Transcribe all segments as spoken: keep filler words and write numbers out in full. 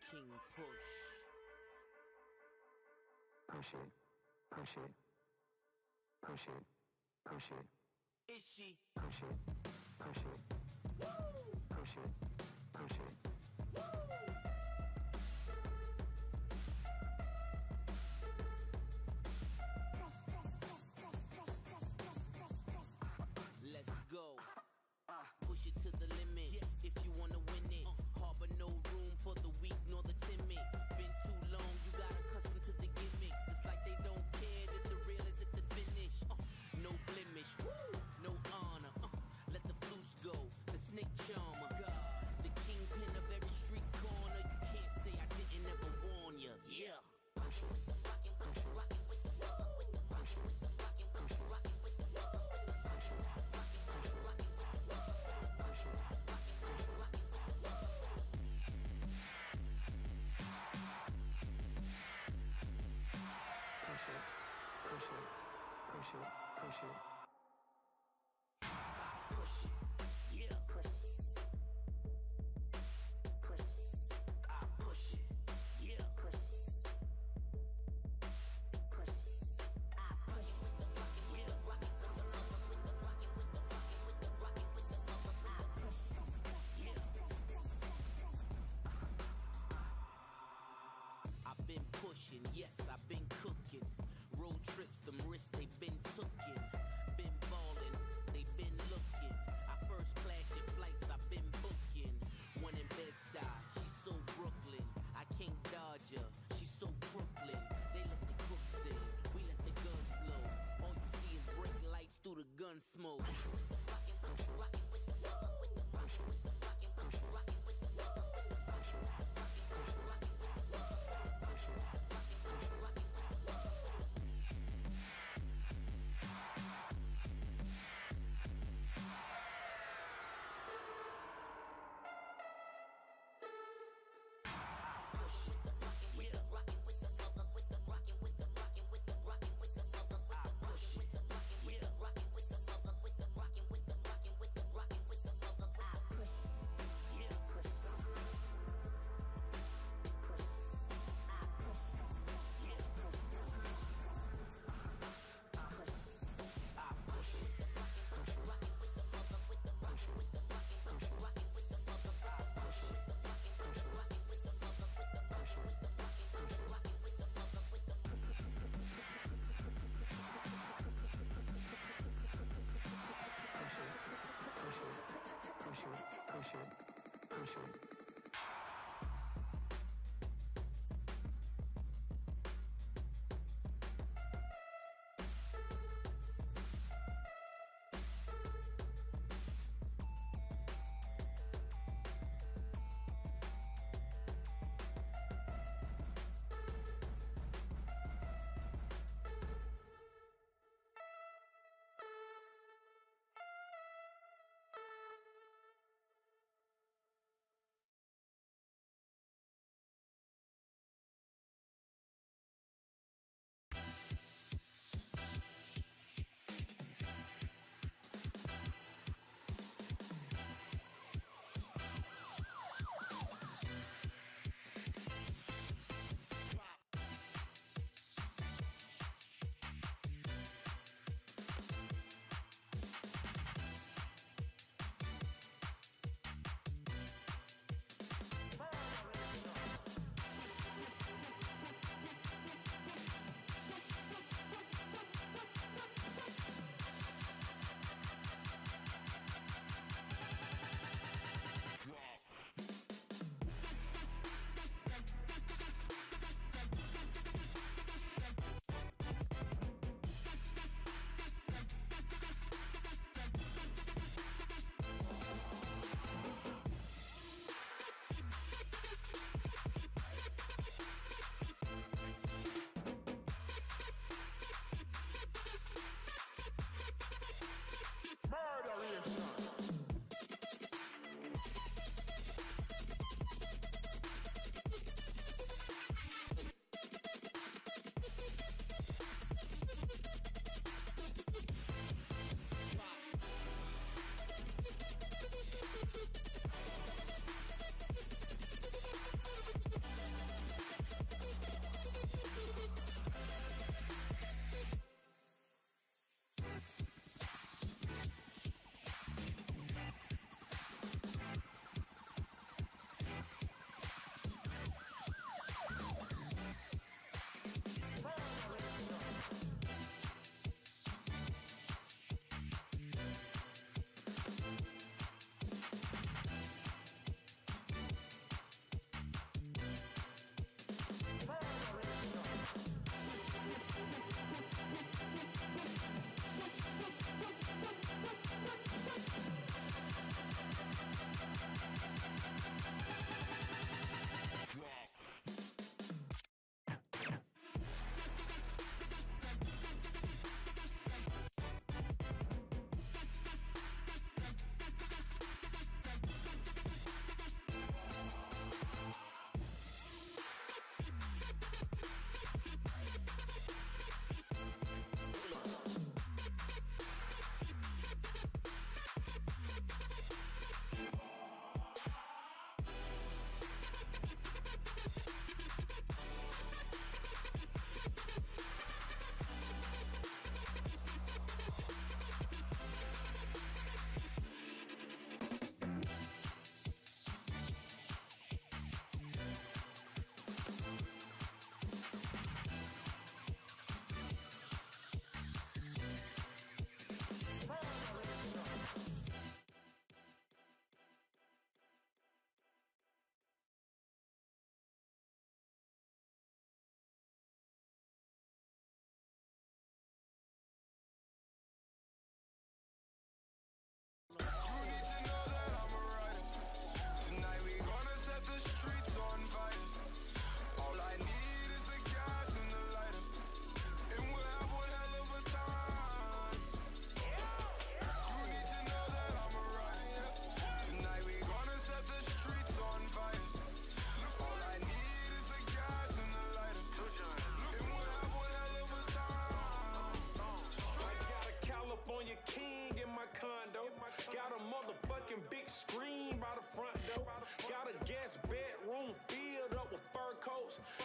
King Push. Push it, push it, push it, push it. Is she? Push it, push it, Woo! push it, push it. Let's go. Uh, push it to the limit, yes. If you wanna win it. uh, Harbor no room for the weak nor the timid. Been too long, you got accustomed to the gimmicks. It's like they don't care that the real is at the finish. uh, No blemish, woo, no honor. uh, Let the flutes go, the snake charmer. God, the kingpin of every street corner. You can't say I didn't ever warn ya. Yeah. Push it, Rockin' with the, rockin' with the, rockin' with the, rockin' with the, rockin' with the, rockin' with the, rockin' with the, rockin' with the, rockin' with the, rockin' with the, rockin' push it, push it, push it, push it. push it, yeah, push it, push it, I push it, yeah, push it, push it, I push it with the rockin', yeah, rockin' with the rockin' with the rockin' with the rockin' with the rockin' with the rockin', I push it, yeah. I've been pushing, yes, I've been cooking. Road trips, them risks they been tookin'. Been ballin', they been looking. I first class your flights, I've been booking. One in Bed-Stuy, she's so Brooklyn. I can't dodge her, she's so Brooklyn. They let the crooks sing, we let the guns blow. All you see is bright lights through the gun smoke. Rockin', rockin' with the, rockin' with the, rockin' with the, rockin' with the, rockin' with the, rockin' with the, rockin' with the, rockin' with the, rockin' with the, rockin' with the, rockin' with the. Push it, push it.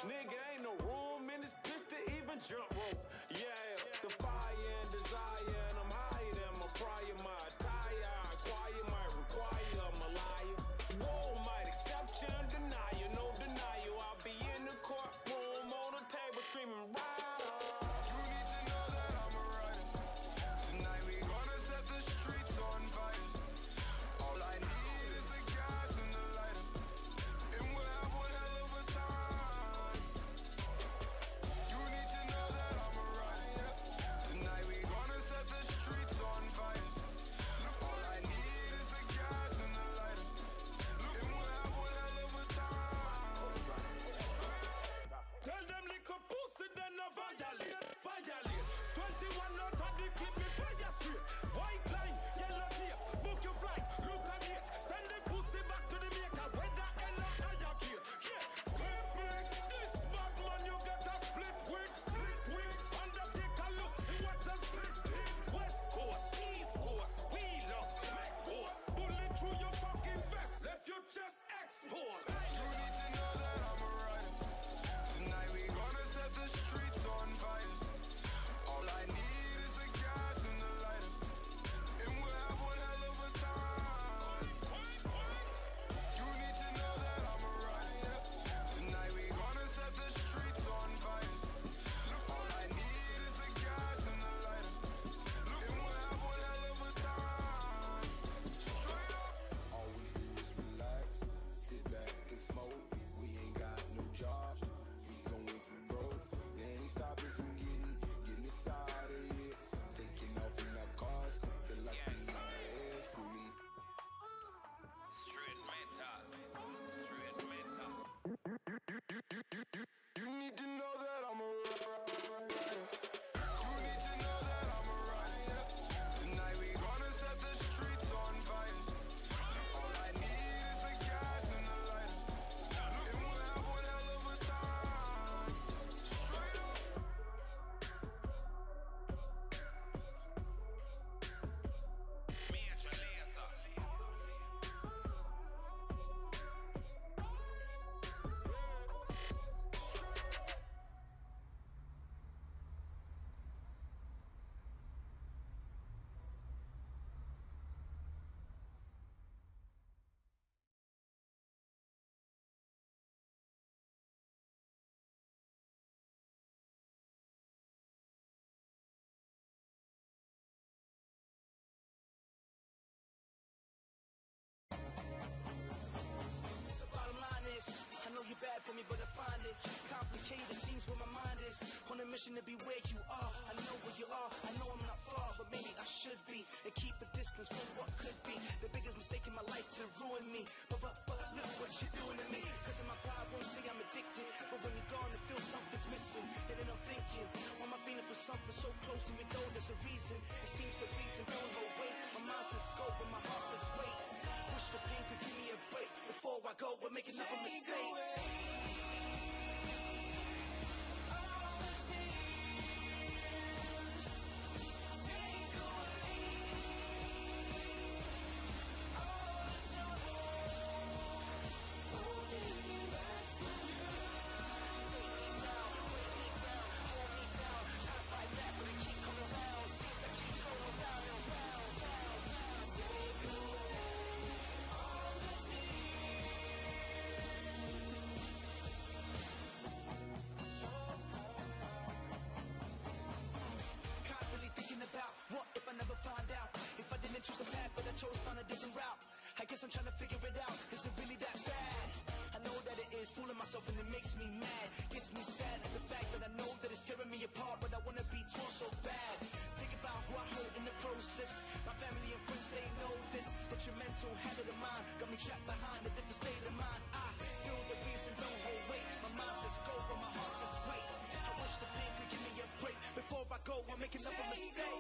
nigga, ain't no room in this bitch to even jump rope. Yeah, the fire and desire, and I'm higher than my prior. My attire, I acquire, might require, I'm a liar. Whoa, might accept you and deny you, no denial. I'll be in the courtroom on the table screaming, right. You need to know that I'm a rider. Tonight we gonna set the streets on fire. All I need is a gas and a lighter, and we'll have one hell of a time. You need to know that I'm a rider. Tonight we gonna set the streets on fire. All I need is a gas and a lighter, and we'll have one hell of a time. Tell them little pussy then no violate, violate. Twenty-one out of the clip, me fire straight. White line, yellow tape, book your flight, look at it. Send the pussy back to the maker, whether hell or higher kid. Yeah, clip me. This bad man you get a split wig, split wig. Undertaker look, see what the slip did. West Coast, East Coast, we love make boss. Bullet through your fucking vest, left your chest exposed. You need to know that I'm a rider. Tonight we gonna set the streets on fire. All I need is a gas and a lighter, and we'll have one hell of a time. You need to know that I'm a rider. Tonight we gonna set the streets on fire. All I need is a gas and a lighter, and we'll have one hell of a time. Straight up. All we do is relax, sit back and smoke. We ain't got no job, we going for broke. They ain't stopping from getting, getting inside of here. Taking off in our cars, feel like we in the air, fully. Straight mental. Straight mental. You need to know that I'm a rider. You need to know that I'm a rider. Tonight we gonna set the streets on fire. All I need is a gas and a lighter, and we'll have one hell of a time. Straight up. Major laser. The bottom line is, I know you're bad for me, but I find it complicated. Seems where my mind is on a mission to be where you are. I know where you are, I know I'm not far, but maybe I should be and keep a distance from what could be the biggest mistake in my life to ruin me. But but but look what you're doing to me. Cause in my pride won't say I'm addicted, but when you're gone, it feels something's missing. And then I'm thinking, why am I feeling for something so close? Even though there's a reason, it seems the reason don't hold weight. My mind says go, but my heart says wait. Wish the pain could give me a break before I go. We're making another mistake. Constantly thinking about what if I never find out. If I didn't choose a path, but I chose to find a different route. I guess I'm trying to figure it out. Is it really that bad? I know that it is, fooling myself and it makes me mad. Gets me sad at the fact that I know that it's tearing me apart, but I wanna be torn so bad. Think about who I hurt in the process. My family and friends, they know this. Detrimental habit of mine got me trapped behind a different state of mind. I feel the reason, don't hold weight. My mind says go, but my heart says wait. I wish the pain could give me a break before I go. I'm making another mistake.